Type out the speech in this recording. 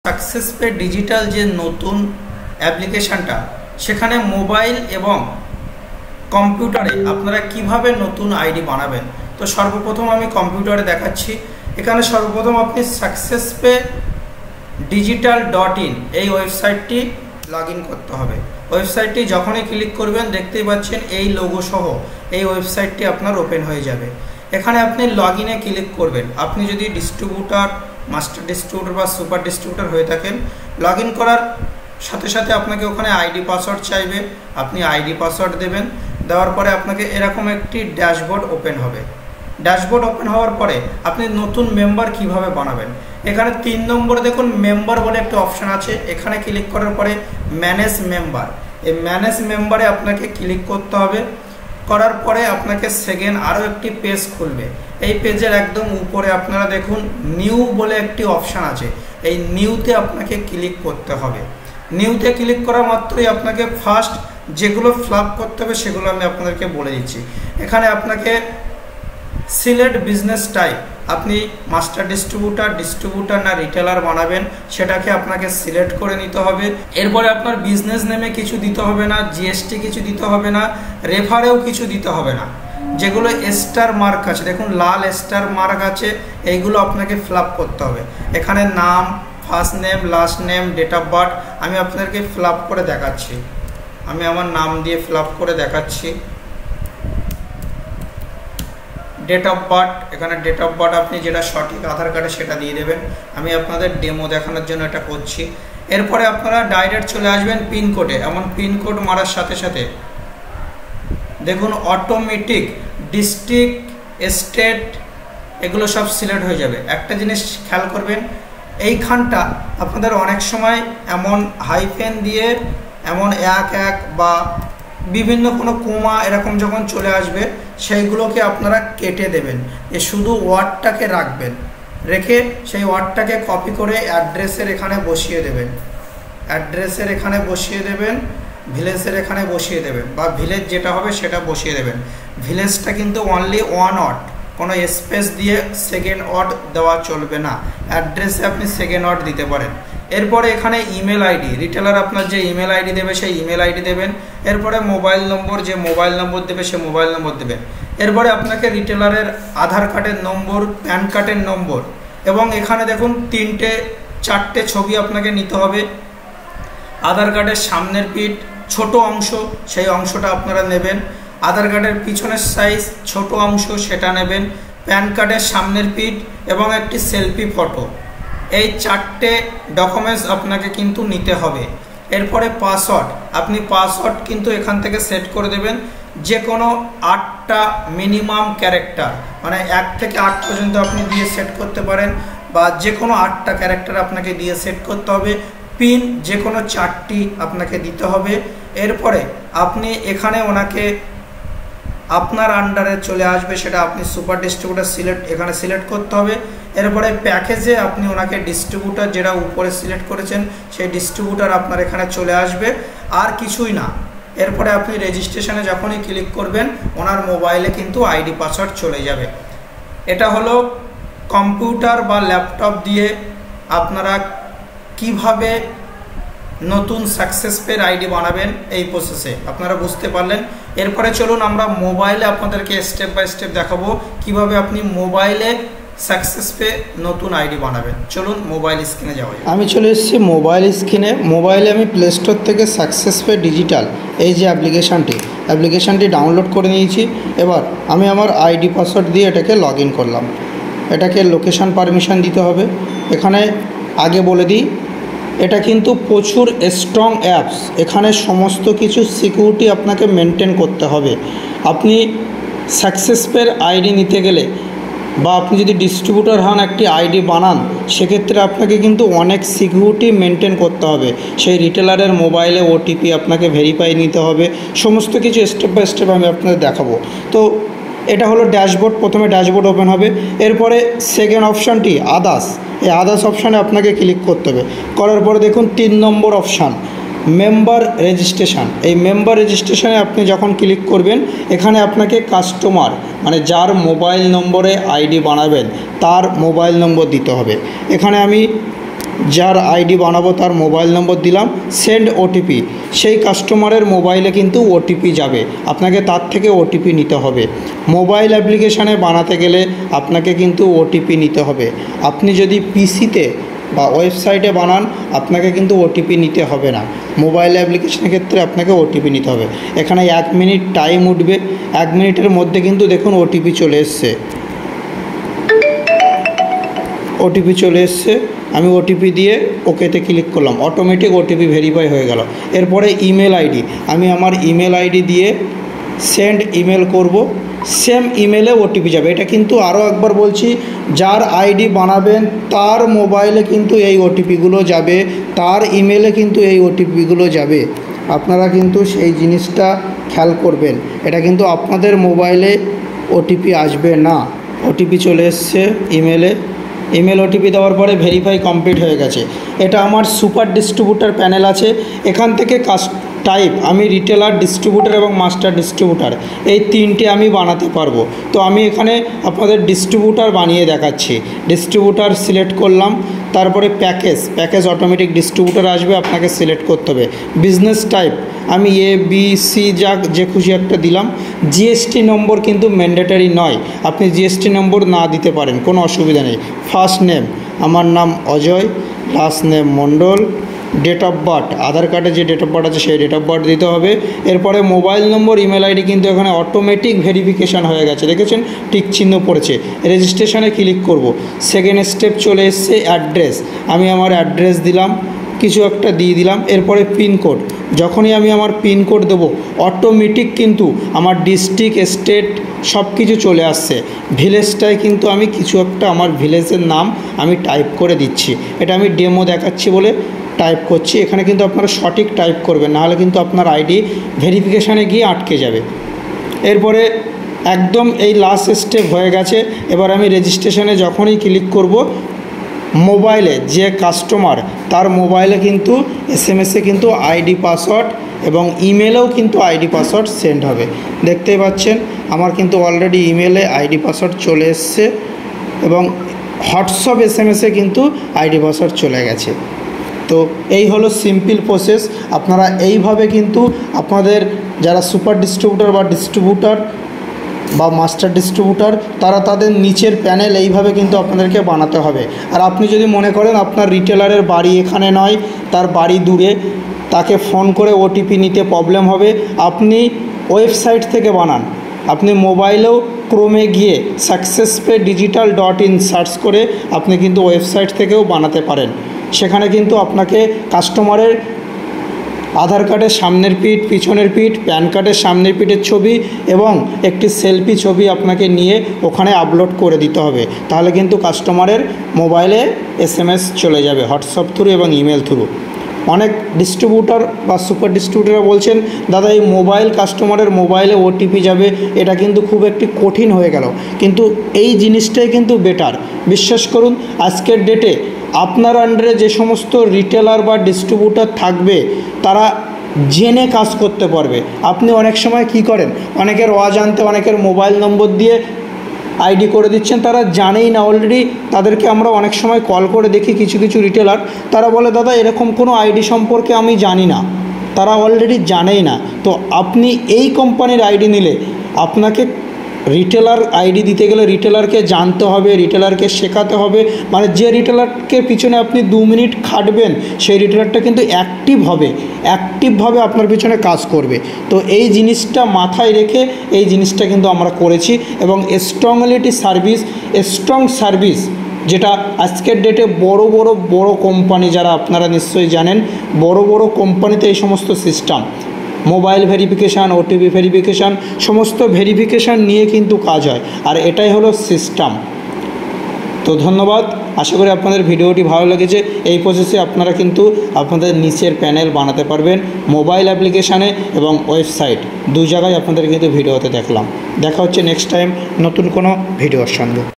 সাকসেসপে digital যে নতুন অ্যাপ্লিকেশনটা সেখানে মোবাইল এবং কম্পিউটারে আপনারা কিভাবে নতুন আইডি বানাবেন। তো সর্বপ্রথম আমি কম্পিউটারে দেখাচ্ছি। এখানে সর্বপ্রথম আপনি সাকসেসপে digital.in এই ওয়েবসাইটটি লগ ইন করতে হবে। ওয়েবসাইটটি যখনই ক্লিক করবেন দেখতেই পাচ্ছেন এই লোগো সহ এই ওয়েবসাইটটি আপনার ওপেন হয়ে যাবে। এখানে আপনি লগ ইনে ক্লিক করবেন। আপনি যদি ডিস্ট্রিবিউটার, মাস্টার ডিস্ট্রিবিউটার বা সুপার ডিস্ট্রিবিউটার হয়ে থাকেন, লগ ইন করার সাথে সাথে আপনাকে ওখানে আইডি পাসওয়ার্ড চাইবে। আপনি আইডি পাসওয়ার্ড দেবেন। দেওয়ার পরে আপনাকে এরকম একটি ড্যাশবোর্ড ওপেন হবে। ড্যাশবোর্ড ওপেন হওয়ার পরে আপনি নতুন মেম্বার কিভাবে বানাবেন, এখানে 3 নম্বরে দেখুন মেম্বার বলে একটা অপশান আছে। এখানে ক্লিক করার পরে ম্যানেজ মেম্বার, এই ম্যানেজ মেম্বারে আপনাকে ক্লিক করতে হবে। করার পরে আপনাকে সেকেন্ড আরও একটি পেজ খুলবে। এই পেজের একদম উপরে আপনারা দেখুন নিউ বলে একটি অপশান আছে। এই নিউতে আপনাকে ক্লিক করতে হবে। নিউতে ক্লিক করা মাত্রই আপনাকে ফার্স্ট যেগুলো ফ্ল্যাপ করতে হবে সেগুলো আমি আপনাদেরকে বলে দিচ্ছি। এখানে আপনাকে সিলেক্ট বিজনেস টাইপ, আপনি মাস্টার ডিস্ট্রিবিউটার না রিটেলার বানাবেন সেটাকে আপনাকে সিলেক্ট করে নিতে হবে। এরপরে আপনার বিজনেস নেমে কিছু দিতে হবে না, জিএসটি কিছু দিতে হবে না, রেফারেও কিছু দিতে হবে না। যেগুলো স্টার মার্ক আছে, দেখুন লাল স্টার মার্ক আছে, এইগুলো আপনাকে ফিল করতে হবে। এখানে নাম, first name, last name, date of birth আমি আপনাদেরকে ফিল করে দেখাচ্ছি। আমি আমার নাম দিয়ে ফিল করে দেখাচ্ছি। ডেট অফ বার্থ, এখানে ডেট অফ বার্থ আপনি যেটা সঠিক আধার কার্ডে সেটা দিয়ে দেবেন। আমি আপনাদের ডেমো দেখানোর জন্য এটা করছি। এরপরে আপনারা ডাইরেক্ট চলে আসবেন পিনকোডে। এমন পিনকোড মারার সাথে সাথে দেখুন অটোমেটিক ডিস্ট্রিক্ট, স্টেট এগুলো সব সিলেক্ট হয়ে যাবে। একটা জিনিস খেয়াল করবেন, এইখানটা আপনাদের অনেক সময় এমন হাইফেন দিয়ে এমন 1 বা বিভিন্ন কোনো কোমা এরকম যখন চলে আসবে সেইগুলোকে আপনারা কেটে দেবেন। শুধু ওয়ার্ডটাকে রাখবেন, রেখে সেই ওয়ার্ডটাকে কপি করে অ্যাড্রেসের এখানে বসিয়ে দেবেন। অ্যাড্রেসের এখানে বসিয়ে দেবেন, ভিলেজের এখানে বসিয়ে দেবেন, বা ভিলেজ যেটা হবে সেটা বসিয়ে দেবেন। ভিলেজটা কিন্তু অনলি 1 ওয়ার্ড, কোনো স্পেস দিয়ে সেকেন্ড ওয়ার্ড দেওয়া চলবে না। অ্যাড্রেসে আপনি সেকেন্ড ওয়ার্ড দিতে পারেন। এরপরে এখানে ইমেল আইডি, রিটেলার আপনার যে ইমেল আইডি দেবে সেই ইমেল আইডি দেবেন। এরপরে মোবাইল নম্বর, যে মোবাইল নম্বর দেবে সে মোবাইল নম্বর দেবেন। এরপরে আপনাকে রিটেলারের আধার কার্ডের নম্বর, প্যান কার্ডের নম্বর, এবং এখানে দেখুন 3-4টে ছবি আপনাকে নিতে হবে। আধার কার্ডের সামনের পিঠ ছোট অংশ, সেই অংশটা আপনারা নেবেন। আধার কার্ডের পিছনের সাইজ ছোট অংশ সেটা নেবেন। প্যান কার্ডের সামনের পিঠ এবং একটি সেলফি ফটো, এই 4টে ডকুমেন্টস আপনাকে কিন্তু নিতে হবে। এরপরে পাসওয়ার্ড, আপনি পাসওয়ার্ড কিন্তু এখান থেকে সেট করে দেবেন। যে কোনো 8টা মিনিমাম ক্যারেক্টার, মানে 1 থেকে 8 পর্যন্ত আপনি দিয়ে সেট করতে পারেন, বা যে কোনো 8টা ক্যারেক্টার আপনাকে দিয়ে সেট করতে হবে। পিন যে কোনো 4টি আপনাকে দিতে হবে। এরপরে আপনি এখানে ওনাকে আপনার আন্ডারে চলে আসবে, সেটা আপনি সুপার ডিস্ট্রিবিউটার এখানে সিলেক্ট করতে হবে। এরপরে প্যাকেজে আপনি ওনাকে ডিস্ট্রিবিউটার যেটা উপরে সিলেক্ট করেছেন সেই ডিস্ট্রিবিউটার আপনার এখানে চলে আসবে, আর কিছুই না। এরপরে আপনি রেজিস্ট্রেশনে যখনই ক্লিক করবেন ওনার মোবাইলে কিন্তু আইডি পাসওয়ার্ড চলে যাবে। এটা হলো কম্পিউটার বা ল্যাপটপ দিয়ে আপনারা কিভাবে নতুন সাকসেসপের আইডি বানাবেন, এই প্রসেসে আপনারা বুঝতে পারলেন। এরপরে চলুন আমরা মোবাইলে আপনাদেরকে স্টেপ বাই স্টেপ দেখাবো কিভাবে আপনি মোবাইলে সাকসেসপে নতুন আইডি বানাবেন। চলুন মোবাইল স্ক্রিনে যাওয়া যায়। আমি চলে এসেছি মোবাইল স্ক্রিনে। মোবাইলে আমি প্লে স্টোর থেকে সাকসেসপে ডিজিটাল এই যে অ্যাপ্লিকেশানটি ডাউনলোড করে নিয়েছি। এবার আমি আমার আইডি পাসওয়ার্ড দিয়ে এটাকে লগ ইন করলাম। এটাকে লোকেশান পারমিশন দিতে হবে। এখানে আগে বলে দিই, এটা কিন্তু প্রচুর স্ট্রং অ্যাপস। এখানে সমস্ত কিছু সিকিউরিটি আপনাকে মেনটেন করতে হবে। আপনি সাকসেসপের আইডি নিতে গেলে, বা আপনি যদি ডিস্ট্রিবিউটার হন একটি আইডি বানান, সেক্ষেত্রে আপনাকে কিন্তু অনেক সিকিউরিটি মেনটেন করতে হবে। সেই রিটেলারের মোবাইলে ওটিপি আপনাকে ভেরিফাই নিতে হবে। সমস্ত কিছু স্টেপ বাই স্টেপ আমি আপনাদের দেখাবো। তো এটা হলো ড্যাশবোর্ড। প্রথমে ড্যাশবোর্ড ওপেন হবে। এরপরে সেকেন্ড অপশানটি আদার্স, এই আদার্স অপশানে আপনাকে ক্লিক করতে হবে। করার পরে দেখুন 3 নম্বর অপশান মেম্বার রেজিস্ট্রেশন। এই মেম্বার রেজিস্ট্রেশনে আপনি যখন ক্লিক করবেন এখানে আপনাকে কাস্টমার, মানে যার মোবাইল নম্বরে আইডি বানাবেন তার মোবাইল নম্বর দিতে হবে। এখানে আমি যার আইডি বানাবো তার মোবাইল নম্বর দিলাম, সেন্ড ওটিপি। সেই কাস্টমারের মোবাইলে কিন্তু ওটিপি যাবে, আপনাকে তার থেকে ওটিপি নিতে হবে। মোবাইল অ্যাপ্লিকেশানে বানাতে গেলে আপনাকে কিন্তু ওটিপি নিতে হবে। আপনি যদি পিসিতে বা ওয়েবসাইটে বানান আপনাকে কিন্তু ওটিপি নিতে হবে না, মোবাইল অ্যাপ্লিকেশনের ক্ষেত্রে আপনাকে ওটিপি নিতে হবে। এখানে 1 মিনিট টাইম উঠবে, 1 মিনিটের মধ্যে কিন্তু দেখুন ওটিপি চলে এসছে, ওটিপি চলে এসছে। আমি ওটিপি দিয়ে ওকেতে ক্লিক করলাম, অটোমেটিক ওটিপি ভেরিফাই হয়ে গেল। এরপরে ইমেল আইডি, আমি আমার ইমেল আইডি দিয়ে সেন্ড ইমেল করব, সেম ইমেলে ওটিপি যাবে। এটা কিন্তু আরও একবার বলছি, যার আইডি বানাবেন তার মোবাইলে কিন্তু এই ওটিপিগুলো যাবে, তার ইমেলে কিন্তু এই ওটিপিগুলো যাবে। আপনারা কিন্তু সেই জিনিসটা খেয়াল করবেন, এটা কিন্তু আপনাদের মোবাইলে ওটিপি আসবে না। ওটিপি চলে এসছে ইমেলে, ইমেল ওটিপি দেওয়ার পরে ভেরিফাই কমপ্লিট হয়ে গেছে। এটা আমার সুপার ডিস্ট্রিবিউটার প্যানেল আছে, এখান থেকে টাইপ আমি রিটেলার, ডিস্ট্রিবিউটার এবং মাস্টার ডিস্ট্রিবিউটার এই তিনটে আমি বানাতে পারবো। তো আমি এখানে আপনাদের ডিস্ট্রিবিউটার বানিয়ে দেখাচ্ছি। ডিস্ট্রিবিউটার সিলেক্ট করলাম, তারপরে প্যাকেজ অটোমেটিক ডিস্ট্রিবিউটার আসবে, আপনাকে সিলেক্ট করতে হবে। বিজনেস টাইপ আমি ABC যে খুশি একটা দিলাম। জিএসটি নম্বর কিন্তু ম্যান্ডেটরি নয়, আপনি জিএসটি নম্বর না দিতে পারেন, কোনো অসুবিধা নেই। ফার্স্ট নেম আমার নাম Ajay, last name Mondal. Date of birth Aadhaar কার্ডে যে ডেট অফ বার্থ আছে সেই ডেট অফ বার্থ দিতে হবে। এরপরে মোবাইল নম্বর, ইমেল আইডি কিন্তু এখানে অটোমেটিক ভেরিফিকেশান হয়ে গেছে, দেখেছেন টিক চিহ্ন পড়েছে। রেজিস্ট্রেশনে ক্লিক করব। সেকেন্ড স্টেপ চলে এসছে অ্যাড্রেস, আমি আমার অ্যাড্রেস দিলাম, কিছু একটা দিয়ে দিলাম। এরপরে পিনকোড, যখনই আমি আমার পিনকোড দেবো অটোমেটিক কিন্তু আমার ডিস্ট্রিক্ট, স্টেট সব কিছু চলে আসছে। ভিলেজটায় কিন্তু আমি কিছু একটা আমার ভিলেজের নাম আমি টাইপ করে দিচ্ছি, এটা আমি ডেমো দেখাচ্ছি বলে টাইপ করছি। এখানে কিন্তু আপনারা সঠিক টাইপ করবেন, নাহলে কিন্তু আপনার আইডি ভেরিফিকেশানে গিয়ে আটকে যাবে। এরপরে একদম এই লাস্ট স্টেপ হয়ে গেছে। এবার আমি রেজিস্ট্রেশনে যখনই ক্লিক করব, মোবাইলে যে কাস্টমার তার মোবাইলে কিন্তু SMS-এ কিন্তু আইডি পাসওয়ার্ড এবং ইমেলেও কিন্তু আইডি পাসওয়ার্ড সেন্ড হবে। দেখতেই পাচ্ছেন আমার কিন্তু অলরেডি ইমেলে আইডি পাসওয়ার্ড চলে এসছে এবং হোয়াটসঅ্যাপ SMS-এ কিন্তু আইডি পাসওয়ার্ড চলে গেছে। তো এই হলো সিম্পল প্রসেস। আপনারা এইভাবে কিন্তু আপনাদের যারা সুপার ডিস্ট্রিবিউটার বা ডিস্ট্রিবিউটার বা মাস্টার ডিস্ট্রিবিউটার তারা তাদের নিচের প্যানেল এইভাবে কিন্তু আপনাদেরকে বানাতে হবে। আর আপনি যদি মনে করেন আপনার রিটেলারের বাড়ি এখানে নয়, তার বাড়ি দূরে, তাকে ফোন করে ওটিপি নিতে প্রবলেম হবে, আপনি ওয়েবসাইট থেকে বানান। আপনি মোবাইলেও ক্রোমে গিয়ে successpaydigital.in সার্চ করে আপনি কিন্তু ওয়েবসাইট থেকেও বানাতে পারেন। সেখানে কিন্তু আপনাকে কাস্টমারের আধার কার্ডের সামনের পিঠ, পিছনের পিঠ, প্যান কার্ডের সামনের পিঠের ছবি এবং একটি সেলফি ছবি আপনাকে নিয়ে ওখানে আপলোড করে দিতে হবে। তাহলে কিন্তু কাস্টমারের মোবাইলে SMS চলে যাবে হোয়াটসঅ্যাপ থ্রু এবং ইমেল থ্রু। অনেক ডিস্ট্রিবিউটার বা সুপার ডিস্ট্রিবিউটাররা বলছেন দাদা এই মোবাইল কাস্টমারের মোবাইলে ওটিপি যাবে, এটা কিন্তু খুব একটি কঠিন হয়ে গেল, কিন্তু এই জিনিসটাই কিন্তু বেটার। বিশ্বাস করুন আজকের ডেটে আপনার আন্ডারে যে সমস্ত রিটেলার বা ডিস্ট্রিবিউটার থাকবে তারা জেনে কাজ করতে পারবে। আপনি অনেক সময় কি করেন, অনেকের অজান্তে অনেকের মোবাইল নম্বর দিয়ে আইডি করে দিচ্ছেন, তারা জানেই না। অলরেডি তাদেরকে আমরা অনেক সময় কল করে দেখি, কিছু কিছু রিটেলার তারা বলে দাদা এরকম কোনো আইডি সম্পর্কে আমি জানি না, তারা অলরেডি জানেই না। তো আপনি এই কোম্পানির আইডি নিলে আপনাকে রিটেলার আইডি দিতে গেলে রিটেলারকে জানতে হবে, রিটেলারকে শেখাতে হবে। মানে যে রিটেলারকে পিছনে আপনি 2 মিনিট খাটবেন সেই রিটেলারটা কিন্তু অ্যাক্টিভভাবে আপনার পিছনে কাজ করবে। তো এই জিনিসটা মাথায় রেখে এই জিনিসটা কিন্তু আমরা করেছি এবং স্ট্রং সার্ভিস যেটা আজকের ডেটে বড় কোম্পানি যারা আপনারা নিশ্চয়ই জানেন, বড় কোম্পানিতে এই সমস্ত system mobile verification, OTP verification, সমস্ত ভেরিফিকেশান নিয়ে কিন্তু কাজ হয়, আর এটাই হলো সিস্টেম। তো ধন্যবাদ, আশা করি আপনাদের ভিডিওটি ভালো লেগেছে। এই প্রসেসে আপনারা কিন্তু আপনাদের নিচের প্যানেল বানাতে পারবেন মোবাইল অ্যাপ্লিকেশানে এবং ওয়েবসাইট, 2 জায়গায় আপনাদের কিন্তু ভিডিওতে দেখলাম। দেখা হচ্ছে নেক্সট টাইম নতুন কোনো ভিডিওর সঙ্গে।